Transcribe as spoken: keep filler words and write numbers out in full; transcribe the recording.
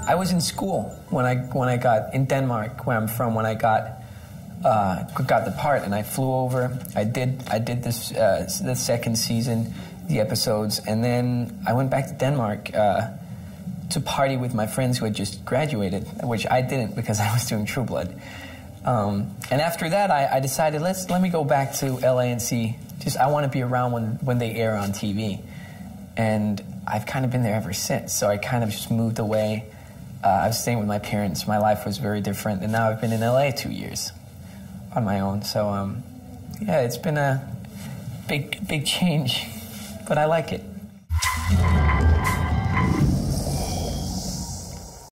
I was in school when I when I got in Denmark, where I'm from, when I got uh, got the part, and I flew over. I did I did this uh, the second season, the episodes, and then I went back to Denmark uh, to party with my friends who had just graduated, which I didn't because I was doing True Blood. Um, and after that, I, I decided let's let me go back to L A and see. Just I want to be around when when they air on T V, and I've kind of been there ever since. So I kind of just moved away. Uh, I was staying with my parents. My life was very different, and now I've been in L A two years on my own. So um, yeah, it's been a big big change, but I like it.